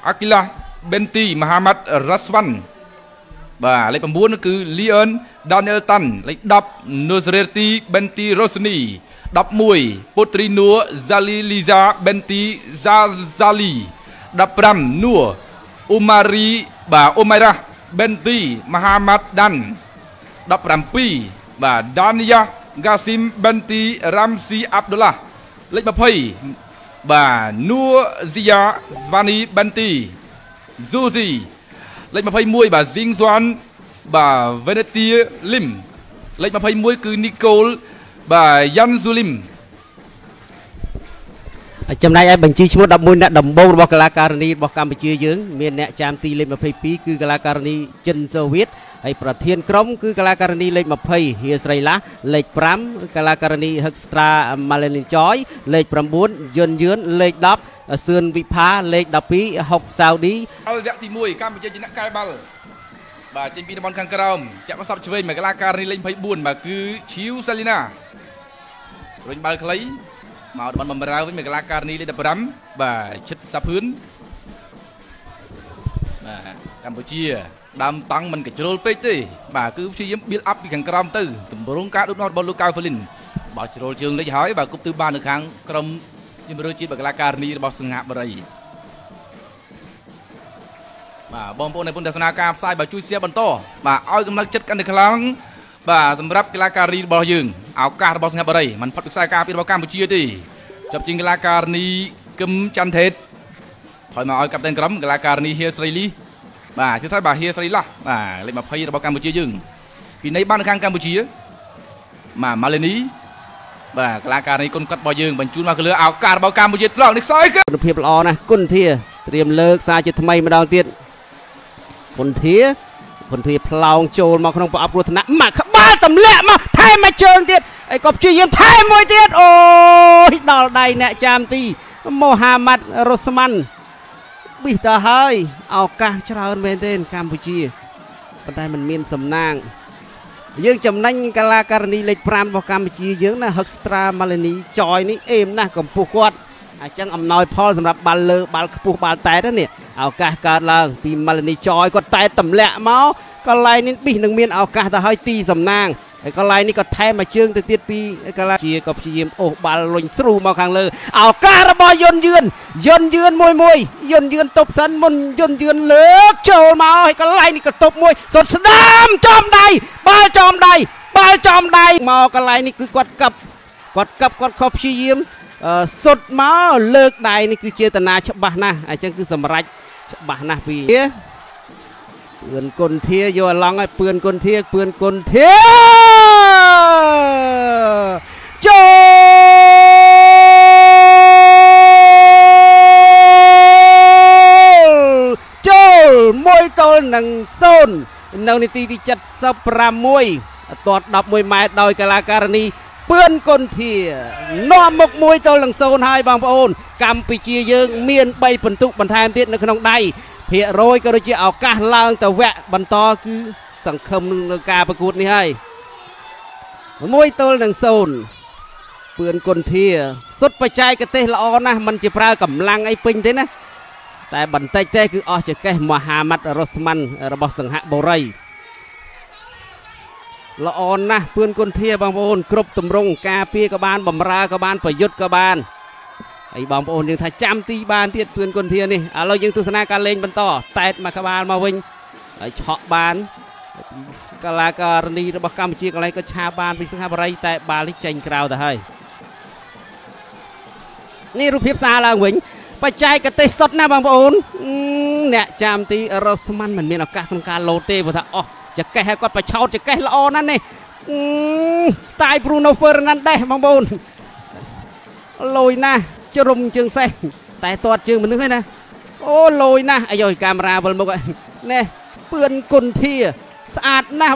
Akila Benti Muhammad Raswan បាទលេខ 9 គឺ Leon Daniel Tan លេខ 10 Nusreti Benti Rosni 11 Putri Nur Zali Liza Benti Zazali 15 Nur Umari បាទ Umairah Benti Muhammad Dan 17 បាទ Dania Gasim Benti Ramsi Abdullah លេខ 20 បាទ Nur Zia Zvani Benti Zuzi លេខ 21 បាទ Zing Zuan បាទ Venetia Lim លេខ 21 គឺ Nicole បាទ Yan Zulim ចំណែកឯបញ្ជីឈ្មោះ 11 អ្នកដំបូងរបស់កីឡាការិនីរបស់កម្ពុជាយើងមានអ្នកចាមទីលេខ 22 គឺកីឡាការិនីចិនសូវៀតហើយប្រធានក្រុមគឺកីឡាការិនីលេខ 20 ហៀស្រីឡាស់លេខ 5 កីឡាការិនី Hextra Malin Joy លេខ 9 យុនយឿនលេខ 10 សឿនវិផាលេខ 12 ហុកសាវឌីវគ្គទី 1 កម្ពុជាជាអ្នកកែបាល់បាទចេញពីតំបន់ខាងក្រោមចាក់មកសពឆ្វេងមកកីឡាការិនីលេខ 24 បាទគឺ Chiu Salina រុញបាល់ខ្លីមកតំបន់បំរើវិញមកកីឡាការិនីលេខ 15 បាទឈិតសាភឿនបាទកម្ពុជាដើមតង់មិនកជ្រុលពេកទេបាទគឺព្យាយាម build up ពីខាងក្រោមទៅតម្រង់ការដុតនោះរបស់លោកកៅហ្វលីនបើជ្រុលជើងលេចហើយបាទគប់ទិសបាននៅខាងក្រុមជំរឿជាតិកីឡាការិនីរបស់សង្ហបុរីបាទបងប្អូននៃពុនទស្សនាការផ្សាយបាទជួយ share បន្តបាទឲ្យកម្លាំងចិត្តកាន់តែខ្លាំងបាទសម្រាប់កីឡាការិនីរបស់យើងឱកាសរបស់សង្ហបុរីមិនផុតពីខ្សែការពាររបស់កម្ពុជាទេចាប់ជាងកីឡាការិនីគឹមច័ន្ទថេតហើយមកឲ្យកាប់តែនក្រុមកីឡាការិនីហៀស្រីលីបាទជាស្អីបាទហៀស្រីឡាស់បាទលេខ 20 របស់កម្ពុជាយើងពីនៃបាននៅខាងកម្ពុជាបាទម៉ាឡេនីបាទកីឡាការិនីគុណកាត់របស់យើងបញ្ជូនមកទៅលើឱកាសរបស់កម្ពុជាត្រង់នេះខ្សែគុណភាពល្អណាស់គុណធាត្រៀមលើកសារជាថ្មីម្ដងទៀតគុណធាផ្លោងចូលមកក្នុងប្រអប់គ្រោះថ្នាក់មកក្បាលទម្លាក់មកថែមមកជើងទៀតហើយក៏ព្យាយាមថែមមួយទៀតអូយដល់ដៃអ្នកចាមទីមូហាម៉ាត់រ៉ូស្ម៉ាន់ប៊ីទៅហើយឱកាសច្រើនមែនទេកម្ពុជាប៉ុន្តែมันមានសំណាងយើងចំណេញកីឡាការិនីលេខ 5 របស់កម្ពុជាយើងណា Hextra Malini Joy នេះអេមណាស់កម្ពស់គាត់អញ្ចឹងអំណោយផលសម្រាប់បាល់លើបាល់ខ្ពស់បាល់តែតនេះឱកាសកើតឡើងពី Malini Joy គាត់តែទម្លាក់មកកន្លែងនេះប៊ីនឹងមានឱកាសទៅឲ្យទីសំណាងហើយកន្លែងនេះក៏ថែមមកជើងទៅទៀតពីកីឡាជាក៏ព្យាយាមអូសបាល់លុញស្រូមកខាងលើឱកាសរបស់យុនយឿនយុនយឿនទប់សិនមុនយុនយឿនលើកចូលមកហើយកន្លែងនេះក៏ទប់មួយសុទ្ធស្ដាមចំដៃបាល់ចំដៃមកកន្លែងនេះគឺគាត់កាប់គាត់ខុសព្យាយាមសុទ្ធមកលើកដៃនេះគឺចេតនាច្បាស់ណាស់អញ្ចឹងគឺសម្រេចច្បាស់ណាស់ពីពឿនគុណធាយកឡងឲ្យពឿនគុណធាចូល1 ទល់នឹង 0នៅនាទីទី 76 ទាត់ 11 ម៉ែត្រដោយកីឡាការិនីពឿនគុណធានាំមុខ1 ទល់នឹង 0ហើយបងប្អូនកម្ពុជាយើងមាន 3 ពិន្ទុបន្ថែមទៀតនៅក្នុងដៃភាគរយក៏ដូចជាឱកាសឡើងទៅវគ្គបន្តគឺសង្ឃឹមនៅការប្រកួតនេះហើយ1 ទល់នឹង 0ពឿនគុណធាសុទ្ធបច្ចេកទេសល្អណាស់មិនជាប្រើកម្លាំងអីពេញទេណាតែបន្តិចទេគឺអស់ចកេះមហាម៉ាត់រ៉ូស្ម៉ាន់របស់សង្ហបុរីល្អណាស់ពឿនគុណធាបងប្អូនគ្រប់ទម្រង់ការពារក៏បានបំរើក៏បានប្រយុទ្ធក៏បានហើយបងប្អូនយើងថាចាំទីបានទៀតពឿនគុណធានេះឥឡូវយើងទស្សនាការលេងបន្តតែតមកក្បាលមកវិញហើយឆក់បានកីឡាការិនីរបស់កម្ពុជាកន្លែងក៏ឆាបានពីសង្ហបុរីតែបាល់នេះចេញក្រៅទៅហើយនេះរូបភាពសារឡើងវិញបច្ចេកទេសសុទ្ធណាបងប្អូនអ្នកចាំទីរ៉ូស្ម៉ាន់មិនមានឱកាសក្នុងការលោតទេព្រោះថាអស់ចកេះឲ្យគាត់បឆោតចកេះល្អណាស់នេះស្ទាយ Bruno Fernandes បងប្អូនលយណាស់ជ្រុំជើងសេះតែទាត់ជើងមនុស្សហ្នឹងណាអូលយណាស់អាយកាមេរ៉ាវិលមុខនេះពឿនគុណធាស្អាតណាស់